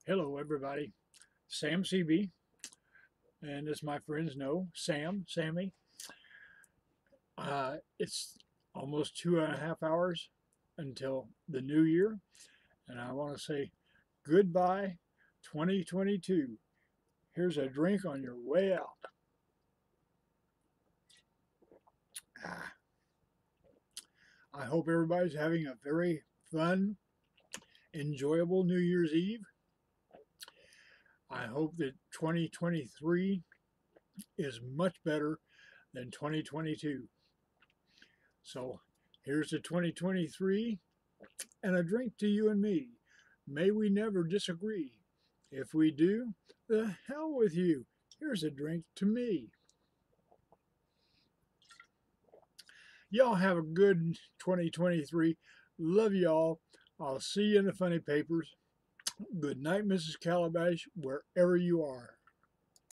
Hello, everybody. Sam CB, and as my friends know, Sammy. It's almost 2.5 hours until the new year, and I want to say goodbye, 2022. Here's a drink on your way out. Ah, I hope everybody's having a very fun, enjoyable New Year's Eve. I hope that 2023 is much better than 2022. So here's to 2023 and a drink to you and me. May we never disagree. If we do, the hell with you. Here's a drink to me. Y'all have a good 2023. Love y'all. I'll see you in the funny papers. Good night, Mrs. Calabash, wherever you are.